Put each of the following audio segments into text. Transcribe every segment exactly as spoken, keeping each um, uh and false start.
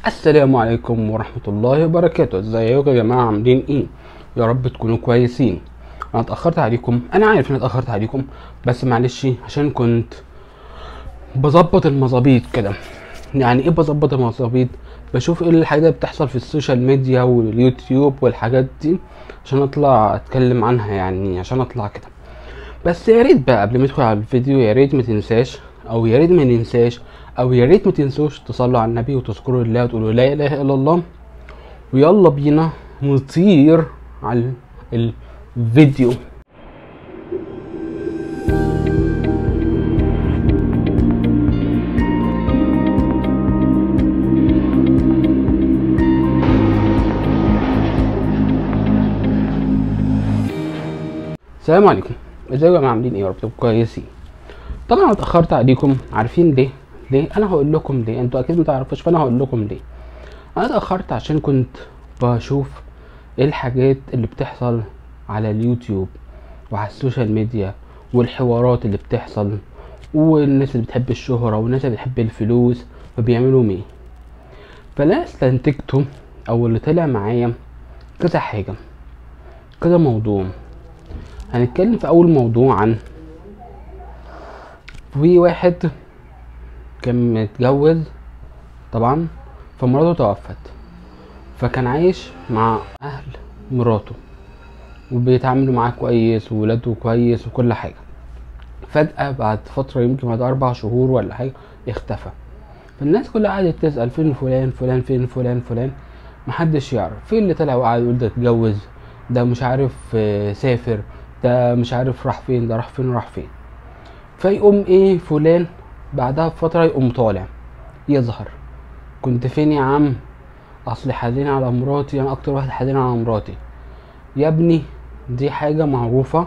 السلام عليكم ورحمة الله وبركاته. ازيكم يا جماعة، عاملين ايه؟ يا رب تكونوا كويسين. انا اتأخرت عليكم، انا عارف ان اتأخرت عليكم، بس معلش عشان كنت بظبط المظابيط كده. يعني ايه بظبط المظابيط؟ بشوف ايه الحاجات اللي بتحصل في السوشيال ميديا واليوتيوب والحاجات دي عشان اطلع اتكلم عنها، يعني عشان اطلع كده. بس يا ريت بقى قبل ما ندخل على الفيديو، يا ريت ما تنساش او يا ريت ما ننساش او يا ريت ما تنسوش تصلوا على النبي وتذكروا الله وتقولوا لا اله الا الله. ويلا بينا نطير على الفيديو. السلام عليكم، ازيكم يا جماعه، عاملين ايه؟ يا رب تبقوا كويسين. طبعا انا اتاخرت عليكم، عارفين ليه؟ ليه؟ انا هقول لكم ليه، انتوا اكيد ما تعرفوش فانا هقول لكم ليه. انا اتاخرت عشان كنت بشوف ايه الحاجات اللي بتحصل على اليوتيوب وعلى السوشيال ميديا، والحوارات اللي بتحصل، والناس اللي بتحب الشهرة والناس اللي بتحب الفلوس فبيعملوا ايه. فلا استنتجته او اللي طلع معايا كذا حاجة، كذا موضوع. هنتكلم في اول موضوع عن في واحد كان متجوز طبعا، فمراته توفت، فكان عايش مع اهل مراته وبيتعاملوا معاه كويس وولاده كويس وكل حاجة. فجأة بعد فترة يمكن بعد اربع شهور ولا حاجة اختفى. فالناس كلها قعدت تسأل فين فلان فلان فين فلان فلان، محدش يعرف. في اللي طلع وقعد يقول ده اتجوز، ده مش عارف آه، سافر، ده مش عارف راح فين، ده راح فين راح فين. فيقوم ايه فلان بعدها بفترة يقوم طالع يظهر، كنت فين يا عم؟ اصل حزين على مراتي، انا اكتر واحد حزين على مراتي. يا ابني دي حاجة معروفة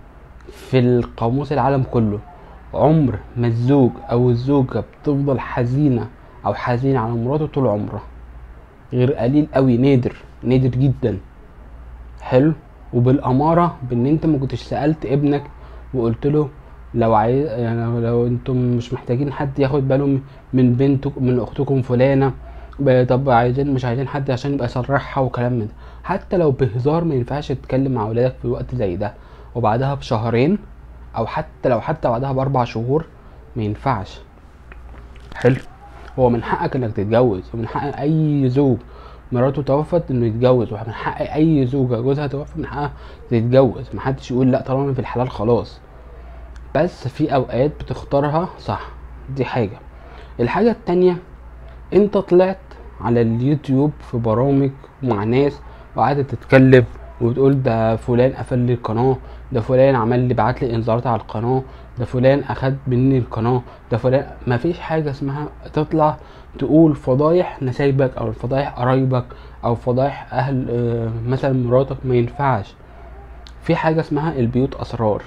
في القاموس العالم كله. عمر ما الزوج او الزوجة بتفضل حزينة او حزين على مراته طول عمرها، غير قليل قوي، نادر نادر جدا. حلو. وبالامارة بان انت ما كنتش سألت ابنك وقلت له لو عايز، يعني لو انتم مش محتاجين حد ياخد باله من بنتك من اختكم فلانة، طب عايزين مش عايزين حد عشان يبقى يصرحها وكلام من ده. حتى لو بهزار ما ينفعش تتكلم مع اولادك في وقت زي ده، وبعدها بشهرين او حتى لو حتى بعدها باربع شهور ما ينفعش. حلو. هو من حقك انك تتجوز، ومن حق اي زوج مراته توفت انه يتجوز، ومن حق اي زوجة جوزها توفى من حقها تتجوز. محدش يقول لا طالما في الحلال خلاص، بس في اوقات بتختارها صح. دي حاجة. الحاجة التانية، انت طلعت على اليوتيوب في برامج مع ناس وقعدت تتكلم وتقول ده فلان قفل لي القناه، ده فلان عمل لي بعت لي انذارات على القناه، ده فلان اخد مني القناه، ده فلان. مفيش حاجه اسمها تطلع تقول فضايح نسايبك او فضايح قرايبك او فضايح اهل آه، مثلا مراتك. ما ينفعش. في حاجه اسمها البيوت اسرار.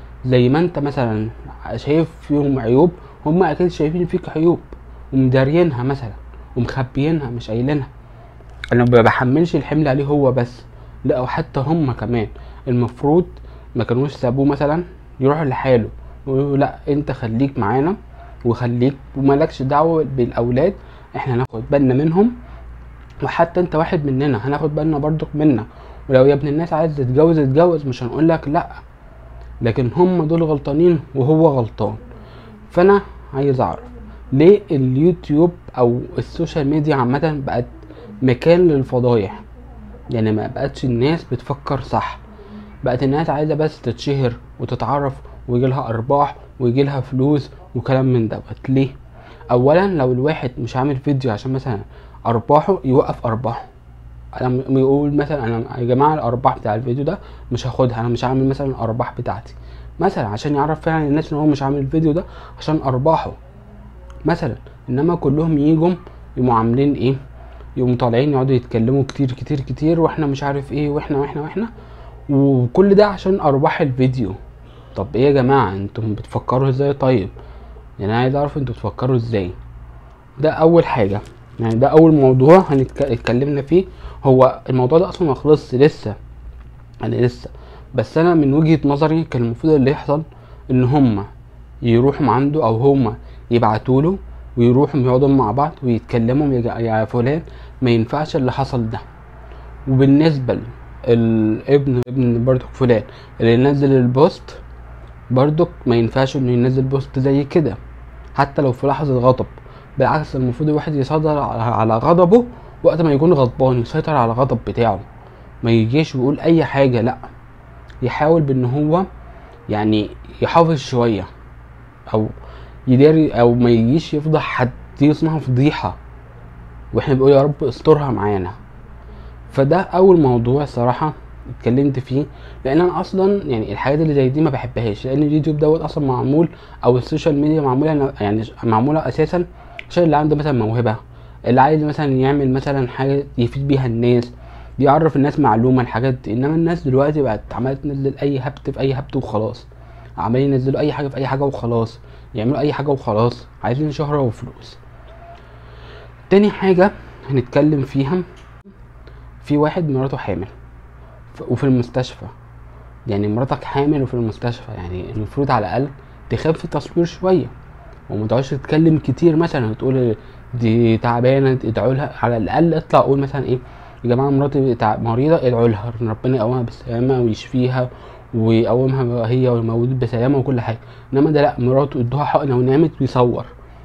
زي ما انت مثلا شايف فيهم عيوب، هم اكيد شايفين فيك عيوب ومدارينها مثلا ومخبيينها مش قايلينها. انا ما بحملش الحمل عليه هو بس، لا وحتى هم كمان المفروض ما كانوش سابوه مثلا يروح لحاله ويقولوا لا انت خليك معانا وخليك ومالكش دعوه بالاولاد، احنا هناخد بالنا منهم، وحتى انت واحد مننا هناخد بالنا برضك منك. ولو يا ابن الناس عايز تتجوز اتجوز، مش هنقول لك لا، لكن هم دول غلطانين وهو غلطان. فانا عايز اعرف ليه اليوتيوب او السوشيال ميديا عامه بقت مكان للفضايح؟ يعني ما بقتش الناس بتفكر صح، بقت الناس عايزه بس تتشهر وتتعرف ويجيلها ارباح ويجيلها فلوس وكلام من دوت. ليه؟ اولا لو الواحد مش عامل فيديو عشان مثلا ارباحه، يوقف ارباحه. انا يقول مثلا انا يا جماعه الارباح بتاع الفيديو ده مش هاخدها، انا مش عامل مثلا الارباح بتاعتي مثلا، عشان يعرف فعلا الناس ان هو مش عامل الفيديو ده عشان ارباحه مثلا. انما كلهم يجوا يقوموا عاملين ايه؟ يقوموا طالعين يقعدوا يتكلموا كتير كتير كتير واحنا مش عارف ايه واحنا واحنا واحنا وكل ده عشان ارباح الفيديو. طب ايه يا جماعه انتم بتفكروا ازاي؟ طيب يعني انا عايز اعرف انتوا بتفكروا ازاي. ده اول حاجه، يعني ده اول موضوع هنتكلمنا فيه. هو الموضوع ده اصلا ما خلصش لسه، يعني لسه. بس انا من وجهة نظري كان المفروض اللي يحصل ان هما يروحوا عنده او هما يبعتوا له ويروحوا يقعدوا مع بعض ويتكلموا يا يا فلان ما ينفعش اللي حصل ده. وبالنسبه الابن ابن برضك فلان اللي ينزل البوست برضك ما ينفعش انه ينزل بوست زي كده حتى لو في لحظه غضب. بالعكس المفروض الواحد يسيطر على غضبه وقت ما يكون غضبان، يسيطر على الغضب بتاعه، ما يجيش ويقول اي حاجه، لا يحاول بان هو يعني يحافظ شويه او يداري، او ما يجيش يفضح حد، دي اسمها فضيحه واحنا بنقول يا رب استرها معانا. فده اول موضوع صراحه اتكلمت فيه، لان انا اصلا يعني الحاجات اللي زي دي ما بحبهاش، لان اليوتيوب دوت اصلا معمول او السوشيال ميديا معموله يعني معموله اساسا عشان اللي عنده مثلا موهبه، اللي عايز مثلا يعمل مثلا حاجه يفيد بيها الناس، يعرف الناس معلومه الحاجات دي. انما الناس دلوقتي بقت عماله تنزل اي هبت في اي هبت وخلاص، عمالين ينزلوا اي حاجه في اي حاجه وخلاص، يعملوا اي حاجه وخلاص، عايزين شهره وفلوس. تاني حاجه هنتكلم فيها، في واحد مراته حامل وفي المستشفى، يعني مراتك حامل وفي المستشفى، يعني المفروض على الاقل تخاف في التصوير شويه وما تقعدش تتكلم كتير، مثلا تقول دي تعبانه ادعوا لها، على الاقل اطلع قول مثلا ايه يا جماعه مراتي مريضه ادعوا لها ربنا يقومها بالسلامه ويشفيها ويقومها هي والمولود بسلامه وكل حاجه. انما ده لا، مراته ادوها حقنه ونامت ويصور،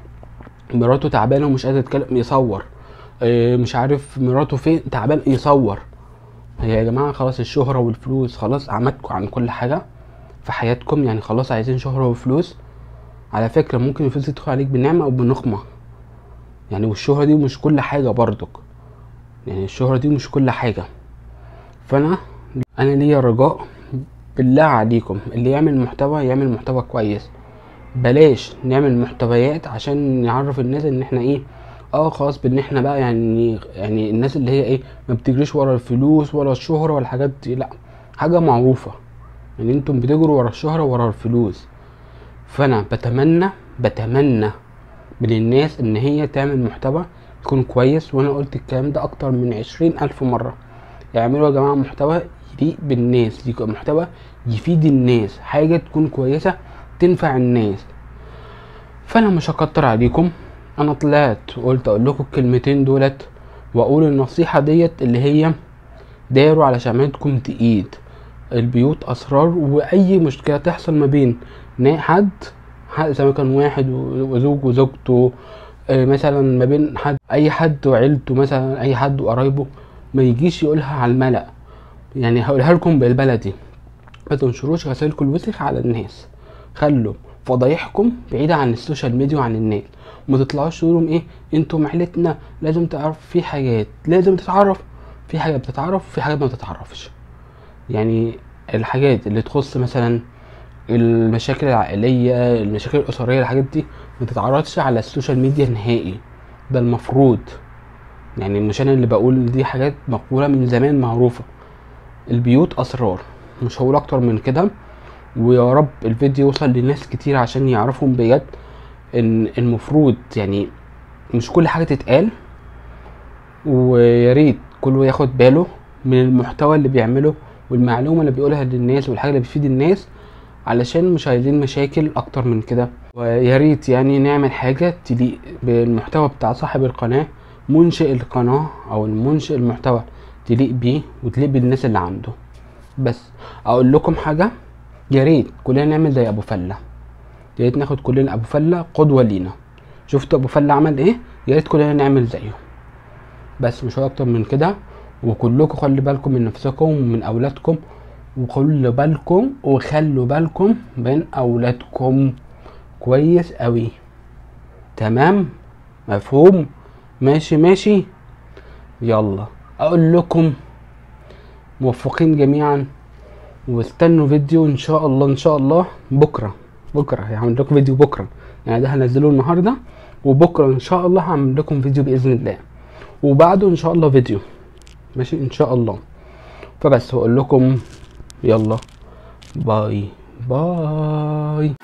مراته تعبانه ومش قادره تتكلم يصور، اه مش عارف مراته فين تعبان يصور. هي يا جماعه خلاص الشهره والفلوس خلاص عمتكم عن كل حاجه في حياتكم، يعني خلاص عايزين شهره وفلوس. على فكره ممكن الفلوس تدخل عليك بالنعمه او بالنقمه، يعني والشهره دي مش كل حاجه برضك، يعني الشهره دي مش كل حاجه. فانا انا ليا رجاء بالله عليكم اللي يعمل محتوى يعمل محتوى كويس، بلاش نعمل محتويات عشان نعرف الناس ان احنا ايه اه خلاص بان احنا بقى يعني يعني الناس اللي هي ايه ما بتجريش ورا الفلوس ولا الشهره ولا الحاجات دي، لا حاجه معروفه يعني انتم بتجروا ورا الشهره ورا الفلوس. فانا بتمنى بتمنى من الناس ان هي تعمل محتوى يكون كويس، وانا قلت الكلام ده اكتر من عشرين الف مره، اعملوا يا جماعه محتوى يليق بالناس، يكون محتوى يفيد الناس، حاجه تكون كويسه تنفع الناس. فانا مش هكتر عليكم، انا طلعت وقلت اقول لكم الكلمتين دولت واقول النصيحه ديت اللي هي داروا على شمعتكم تقيد، البيوت اسرار، واي مشكله تحصل ما بين حد زي ما كان واحد وزوج وزوجته مثلا، ما بين حد اي حد وعيلته مثلا، اي حد وقرايبه، ما يجيش يقولها على الملأ. يعني هقولها لكم بالبلدي، ما تنشروش غسيلكم الوسخ على الناس، خلوا فضايحكم بعيدة عن السوشيال ميديا وعن الناس، وما تطلعوش تقولوا ايه انتوا عيلتنا لازم تعرف، في حاجات لازم تتعرف، في حاجات بتتعرف وفي حاجات ما بتتعرفش. يعني الحاجات اللي تخص مثلا المشاكل العائلية المشاكل الأسرية الحاجات دي ما تتعرضش على السوشيال ميديا نهائي، ده المفروض. يعني مش انا اللي بقول، دي حاجات مقولة من زمان معروفة، البيوت اسرار، مش هقول اكتر من كده. ويا رب الفيديو يوصل لناس كتير عشان يعرفوا بجد ان المفروض يعني مش كل حاجة تتقال، وياريت كله ياخد باله من المحتوى اللي بيعمله والمعلومة اللي بيقولها للناس والحاجة اللي بتفيد الناس، علشان مش عايزين مشاكل اكتر من كده. وياريت يعني نعمل حاجة تليق بالمحتوى بتاع صاحب القناة، منشئ القناة او المنشئ المحتوى تليق بيه وتليق بالناس اللي عنده. بس اقول لكم حاجة، ياريت كلنا نعمل زي ابو فلة، ياريت ناخد كلنا ابو فلة قدوة لينا، شفتوا ابو فلة عمل ايه، ياريت كلنا نعمل زيه. بس مش اكتر من كده. وكلكم خلي بالكم من نفسكم ومن اولادكم، وخلوا بالكم وخلوا بالكم من اولادكم كويس قوي. تمام مفهوم؟ ماشي ماشي. يلا اقول لكم موفقين جميعا، واستنوا فيديو ان شاء الله ان شاء الله بكره. بكره هعمل لكم فيديو بكره، يعني ده هنزله النهارده، وبكره ان شاء الله هعمل لكم فيديو باذن الله، وبعده ان شاء الله فيديو ماشي ان شاء الله. فبس هقول لكم يلا باي باي.